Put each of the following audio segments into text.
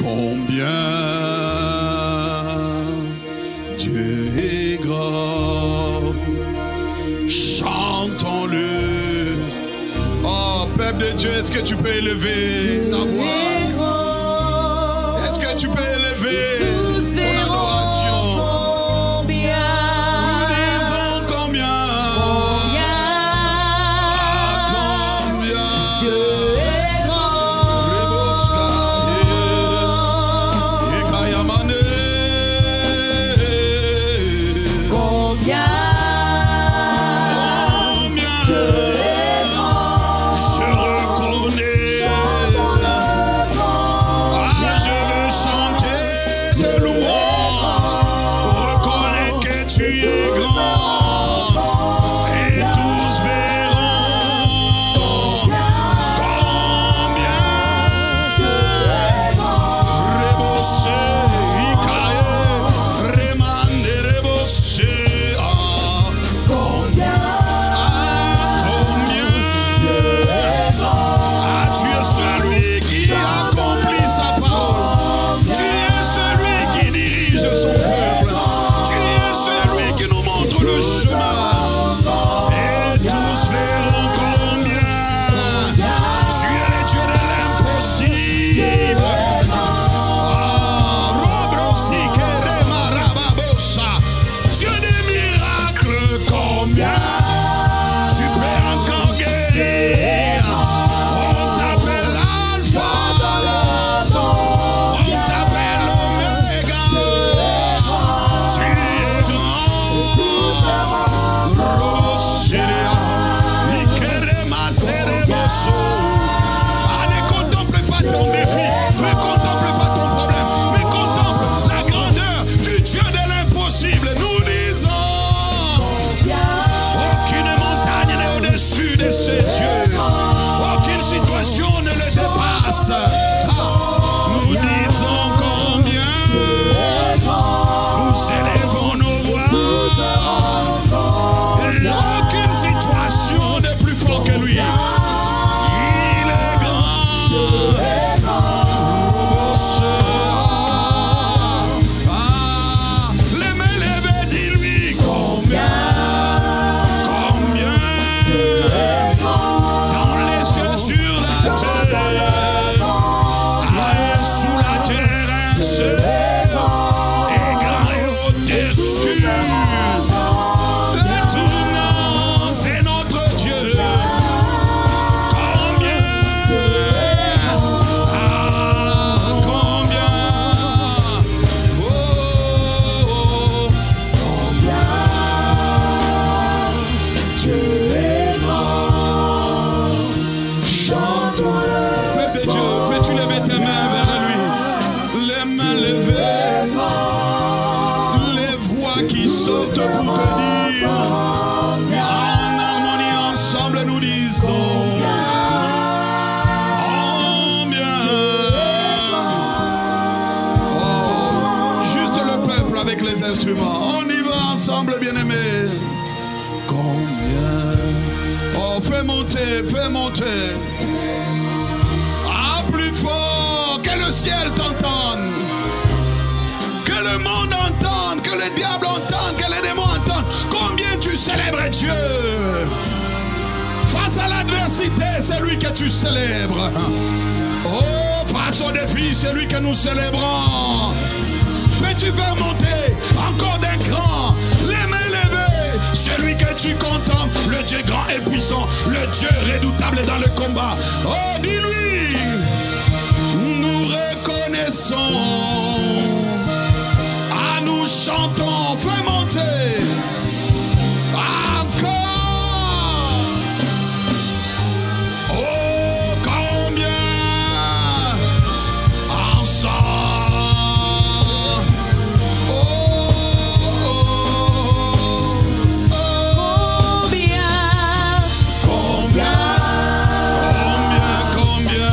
Combien Dieu est grand, chantons-le. Oh, peuple de Dieu, est-ce que tu peux élever ta voix? Est-ce que tu peux élever ton adoration? On y va ensemble, bien-aimés. Combien? Oh, fais monter. Ah, plus fort, que le ciel t'entende. Que le monde entende, que le diable entende, que les démons entendent. Combien tu célèbres Dieu. Face à l'adversité, c'est lui que tu célèbres. Oh, face au défi, c'est lui que nous célébrons. Peux-tu faire monter encore d'un cran, les mains levées, celui que tu contemples, le Dieu grand et puissant, le Dieu redoutable dans le combat. Oh, dis-lui, nous reconnaissons, ah, nous chantons, fais monter, encore. Oh, combien ensemble. Combien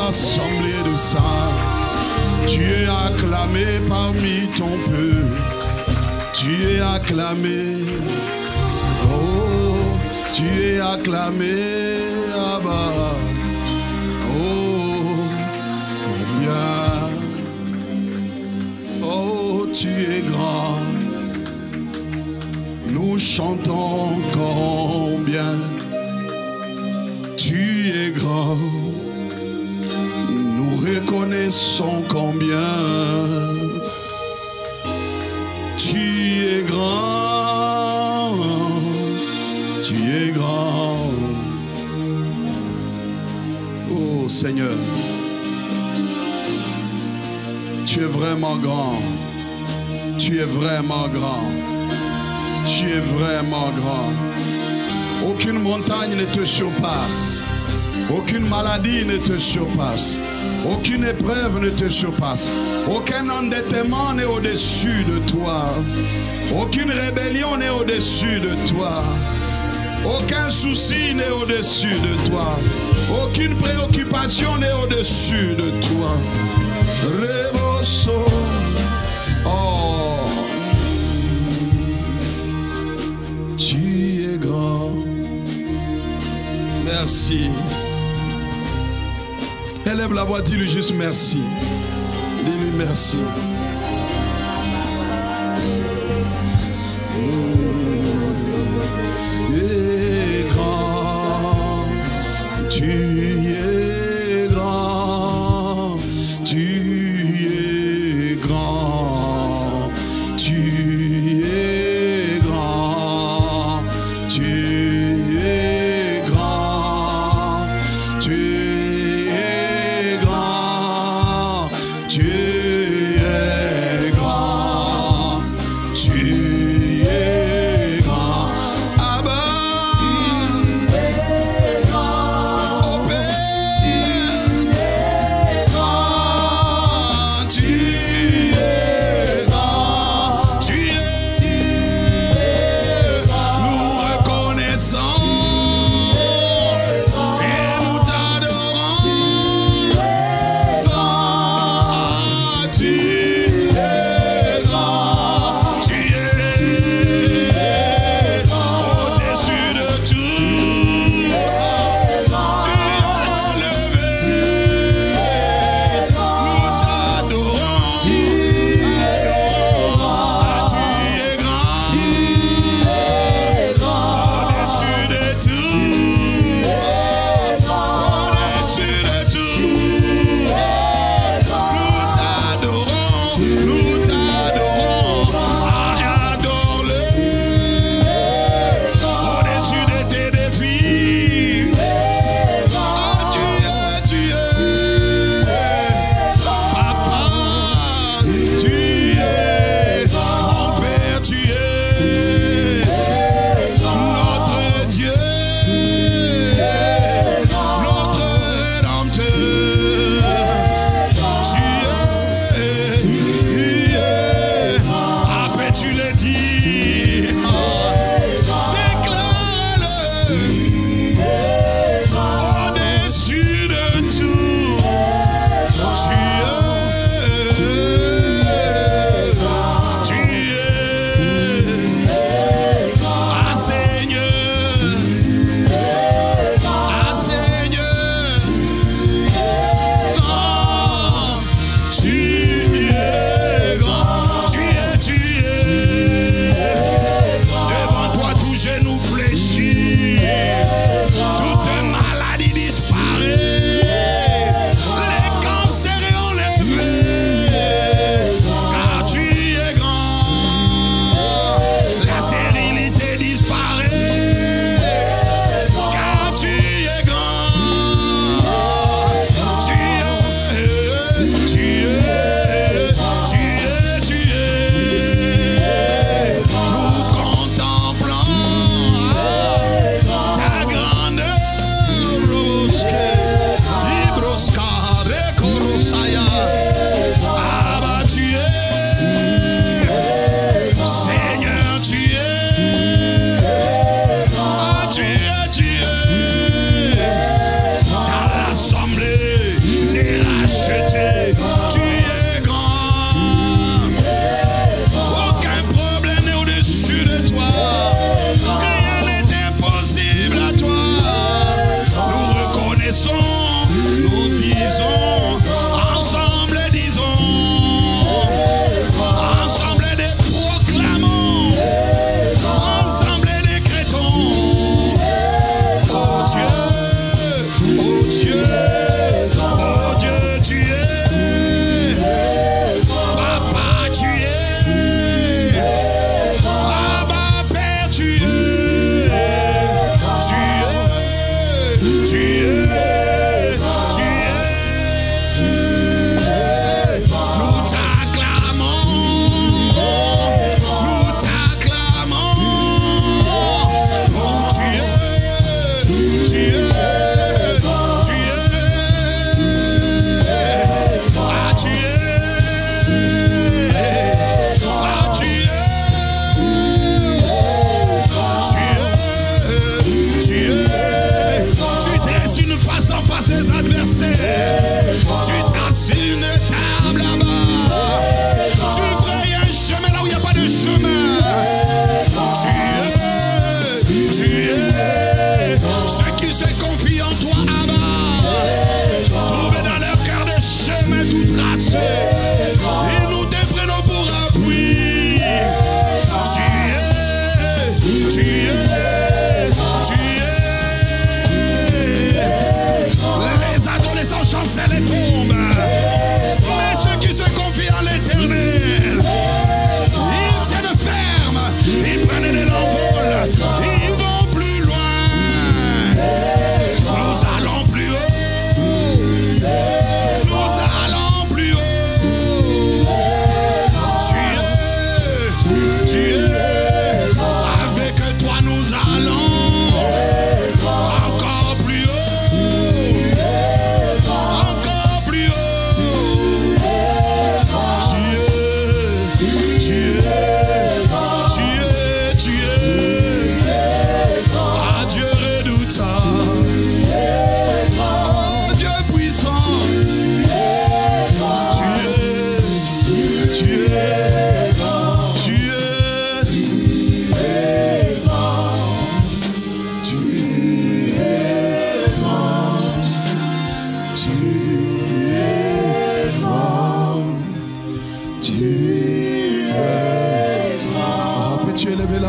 l'assemblée de saints. Tu es acclamé parmi ton peuple. Tu es acclamé. Oh, tu es acclamé. Abba. Oh, combien. Oh, tu es grand. Nous chantons combien. Tu es grand. Nous reconnaissons combien. Tu es grand. Tu es grand. Oh Seigneur. Tu es vraiment grand. Tu es vraiment grand. Tu es vraiment grand. Aucune montagne ne te surpasse. Aucune maladie ne te surpasse. Aucune épreuve ne te surpasse. Aucun endettement n'est au-dessus de toi. Aucune rébellion n'est au-dessus de toi. Aucun souci n'est au-dessus de toi. Aucune préoccupation n'est au-dessus de toi. Rebosso. Oh. Tu es grand. Merci. Élève la voix, dis-lui juste merci. Dis-lui merci. Tu es grand. Tu es grand. Tu es grand. Tu es grand. Tu es grand. Tu es grand. Tu es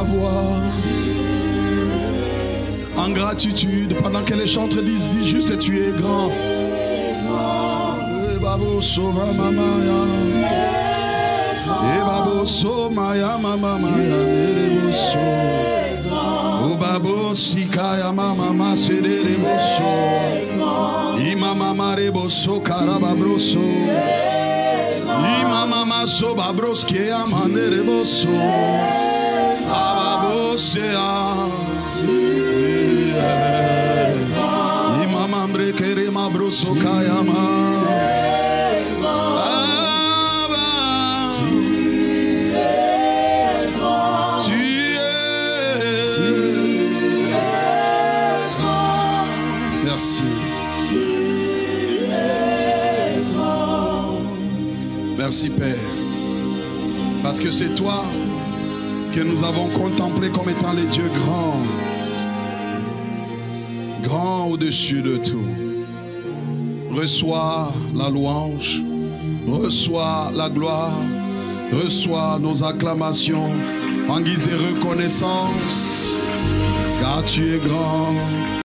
voix en gratitude pendant que les chantres disent, dis juste tu es grand. Babo soma mama ya, babo soma ya mama ya, nereboso. O babo sika ya mama se nereboso. Ima mama reboso karababroso. Ima mama so babroski ya manereboso. Ababo se ya. Ima mambre kere mabroso kayama. Merci. Merci Père. Parce que c'est toi que nous avons contemplé comme étant les dieux grands. Grand au-dessus de tout. Reçois la louange, reçois la gloire, reçois nos acclamations en guise de reconnaissance, car tu es grand.